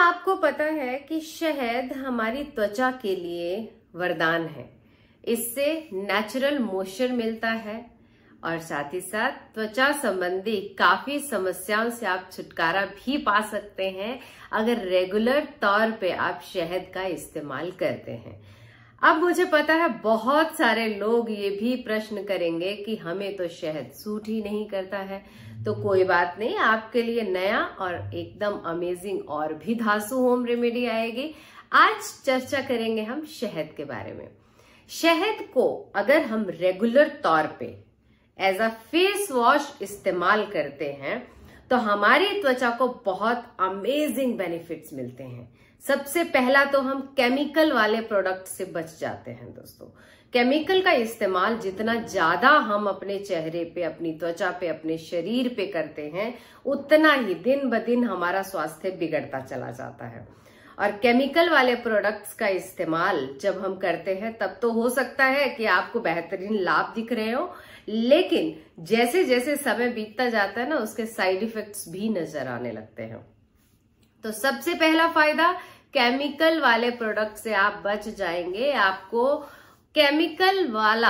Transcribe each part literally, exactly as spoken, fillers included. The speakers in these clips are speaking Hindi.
आपको पता है कि शहद हमारी त्वचा के लिए वरदान है। इससे नेचुरल मॉइस्चर मिलता है और साथ ही साथ त्वचा संबंधी काफी समस्याओं से आप छुटकारा भी पा सकते हैं अगर रेगुलर तौर पे आप शहद का इस्तेमाल करते हैं। अब मुझे पता है बहुत सारे लोग ये भी प्रश्न करेंगे कि हमें तो शहद सूट ही नहीं करता है, तो कोई बात नहीं, आपके लिए नया और एकदम अमेजिंग और भी धांसू होम रेमेडी आएगी। आज चर्चा करेंगे हम शहद के बारे में। शहद को अगर हम रेगुलर तौर पे एज अ फेस वॉश इस्तेमाल करते हैं तो हमारी त्वचा को बहुत अमेजिंग बेनिफिट्स मिलते हैं। सबसे पहला तो हम केमिकल वाले प्रोडक्ट से बच जाते हैं। दोस्तों, केमिकल का इस्तेमाल जितना ज्यादा हम अपने चेहरे पे, अपनी त्वचा पे, अपने शरीर पे करते हैं, उतना ही दिन ब दिन हमारा स्वास्थ्य बिगड़ता चला जाता है। और केमिकल वाले प्रोडक्ट्स का इस्तेमाल जब हम करते हैं तब तो हो सकता है कि आपको बेहतरीन लाभ दिख रहे हो, लेकिन जैसे जैसे समय बीतता जाता है ना, उसके साइड इफेक्ट्स भी नजर आने लगते हैं। तो सबसे पहला फायदा, केमिकल वाले प्रोडक्ट से आप बच जाएंगे। आपको केमिकल वाला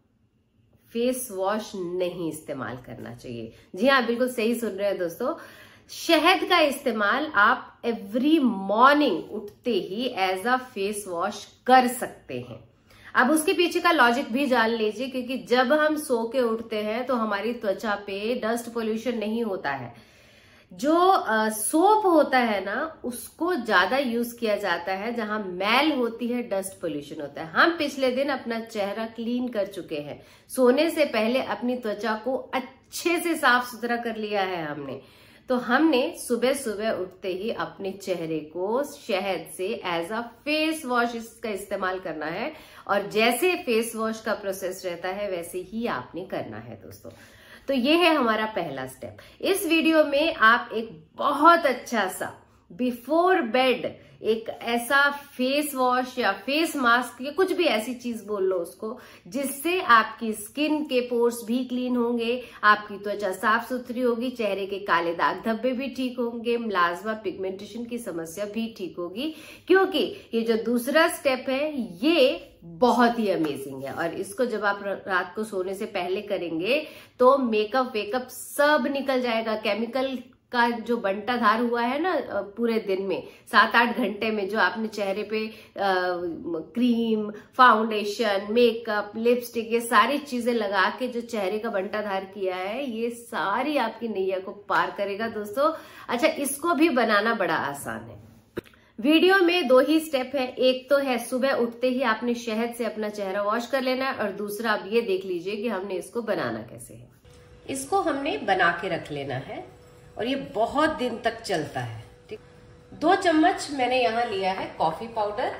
फेस वॉश नहीं इस्तेमाल करना चाहिए। जी हाँ, बिल्कुल सही सुन रहे हैं दोस्तों। शहद का इस्तेमाल आप एवरी मॉर्निंग उठते ही एज अ फेस वॉश कर सकते हैं। अब उसके पीछे का लॉजिक भी जान लीजिए, क्योंकि जब हम सो के उठते हैं तो हमारी त्वचा पे डस्ट पोल्यूशन नहीं होता है। जो सोप होता है ना, उसको ज्यादा यूज किया जाता है जहां मैल होती है, डस्ट पोल्यूशन होता है। हम पिछले दिन अपना चेहरा क्लीन कर चुके हैं, सोने से पहले अपनी त्वचा को अच्छे से साफ सुथरा कर लिया है हमने। तो हमने सुबह सुबह उठते ही अपने चेहरे को शहद से एज अ फेस वॉश इसका इस्तेमाल करना है, और जैसे फेस वॉश का प्रोसेस रहता है वैसे ही आपने करना है दोस्तों। तो ये है हमारा पहला स्टेप। इस वीडियो में आप एक बहुत अच्छा सा बिफोर बेड एक ऐसा फेस वॉश या फेस मास्क या कुछ भी ऐसी चीज बोल लो उसको, जिससे आपकी स्किन के पोर्स भी क्लीन होंगे, आपकी त्वचा साफ सुथरी होगी, चेहरे के काले दाग धब्बे भी ठीक होंगे, मिलाज्मा पिगमेंटेशन की समस्या भी ठीक होगी। क्योंकि ये जो दूसरा स्टेप है ये बहुत ही अमेजिंग है, और इसको जब आप रात को सोने से पहले करेंगे तो मेकअप वेकअप सब निकल जाएगा। केमिकल का जो बंटा धार हुआ है ना पूरे दिन में, सात आठ घंटे में, जो आपने चेहरे पे आ, क्रीम, फाउंडेशन, मेकअप, लिपस्टिक, ये सारी चीजें लगा के जो चेहरे का बंटा धार किया है, ये सारी आपकी नैया को पार करेगा दोस्तों। अच्छा, इसको भी बनाना बड़ा आसान है। वीडियो में दो ही स्टेप है। एक तो है सुबह उठते ही आपने शहद से अपना चेहरा वॉश कर लेना है, और दूसरा आप ये देख लीजिए कि हमने इसको बनाना कैसे है। इसको हमने बना के रख लेना है और ये बहुत दिन तक चलता है। ठीक, दो चम्मच मैंने यहाँ लिया है कॉफी पाउडर,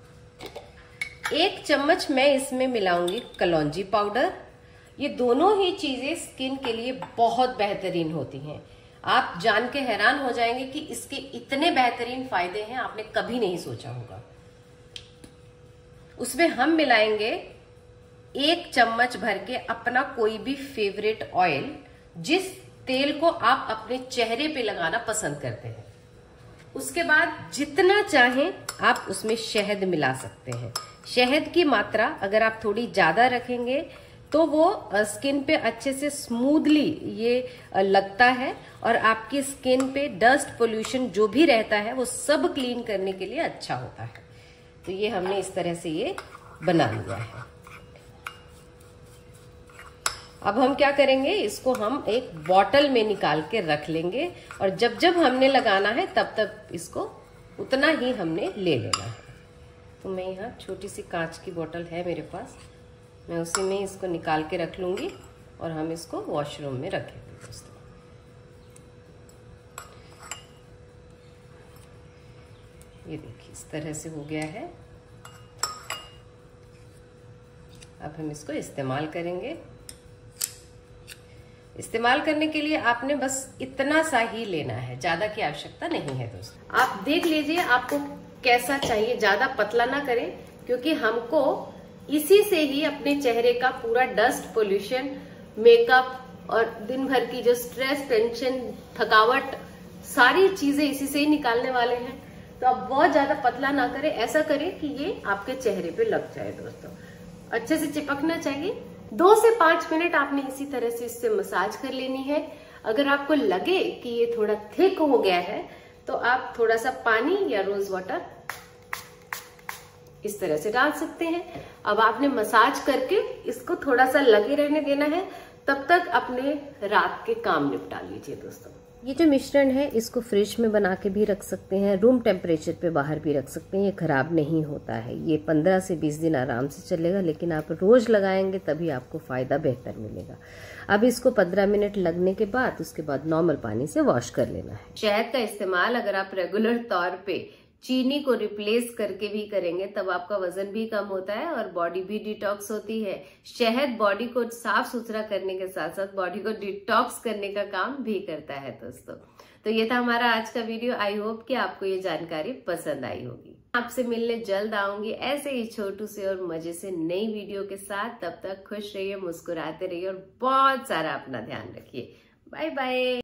एक चम्मच मैं इसमें मिलाऊंगी कलौंजी पाउडर। ये दोनों ही चीजें स्किन के लिए बहुत बेहतरीन होती हैं। आप जान के हैरान हो जाएंगे कि इसके इतने बेहतरीन फायदे हैं, आपने कभी नहीं सोचा होगा। उसमें हम मिलाएंगे एक चम्मच भर के अपना कोई भी फेवरेट ऑयल, जिस तेल को आप अपने चेहरे पे लगाना पसंद करते हैं। उसके बाद जितना चाहें आप उसमें शहद मिला सकते हैं। शहद की मात्रा अगर आप थोड़ी ज्यादा रखेंगे तो वो स्किन पे अच्छे से स्मूथली ये लगता है, और आपकी स्किन पे डस्ट पोल्यूशन जो भी रहता है वो सब क्लीन करने के लिए अच्छा होता है। तो ये हमने इस तरह से ये बना लिया है। अब हम क्या करेंगे, इसको हम एक बॉटल में निकाल के रख लेंगे, और जब जब हमने लगाना है तब तब इसको उतना ही हमने ले लेना है। तो मैं यहाँ छोटी सी कांच की बोतल है मेरे पास, मैं उसी में इसको निकाल के रख लूंगी और हम इसको वॉशरूम में रखेंगे दोस्तों। ये देखिए इस तरह से हो गया है। अब हम इसको इस्तेमाल करेंगे। इस्तेमाल करने के लिए आपने बस इतना सा ही लेना है, ज्यादा की आवश्यकता नहीं है दोस्तों। आप देख लीजिए आपको कैसा चाहिए, ज्यादा पतला ना करें, क्योंकि हमको इसी से ही अपने चेहरे का पूरा डस्ट पोल्यूशन, मेकअप और दिन भर की जो स्ट्रेस, टेंशन, थकावट, सारी चीजें इसी से ही निकालने वाले हैं। तो आप बहुत ज्यादा पतला ना करें, ऐसा करें कि ये आपके चेहरे पे लग जाए दोस्तों, अच्छे से चिपकना चाहिए। दो से पांच मिनट आपने इसी तरह से इससे मसाज कर लेनी है। अगर आपको लगे कि ये थोड़ा थिक हो गया है तो आप थोड़ा सा पानी या रोज वाटर इस तरह से डाल सकते हैं। अब आपने मसाज करके इसको थोड़ा सा लगे रहने देना है, तब तक अपने रात के काम निपटा लीजिए दोस्तों। ये जो मिश्रण है इसको फ्रिज में बना के भी रख सकते हैं, रूम टेम्परेचर पे बाहर भी रख सकते हैं, ये खराब नहीं होता है। ये पंद्रह से बीस दिन आराम से चलेगा, लेकिन आप रोज लगाएंगे तभी आपको फायदा बेहतर मिलेगा। अब इसको पंद्रह मिनट लगने के बाद उसके बाद नॉर्मल पानी से वॉश कर लेना है। शहद का इस्तेमाल अगर आप रेगुलर तौर पे चीनी को रिप्लेस करके भी करेंगे तब आपका वजन भी कम होता है और बॉडी भी डिटॉक्स होती है। शहद बॉडी को साफ सुथरा करने के साथ साथ बॉडी को डिटॉक्स करने का काम भी करता है दोस्तों। तो ये था हमारा आज का वीडियो। आई होप कि आपको ये जानकारी पसंद आई होगी। आपसे मिलने जल्द आऊंगी ऐसे ही छोटू से और मजे से नई वीडियो के साथ। तब तक खुश रहिए, मुस्कुराते रहिए और बहुत सारा अपना ध्यान रखिए। Bye bye.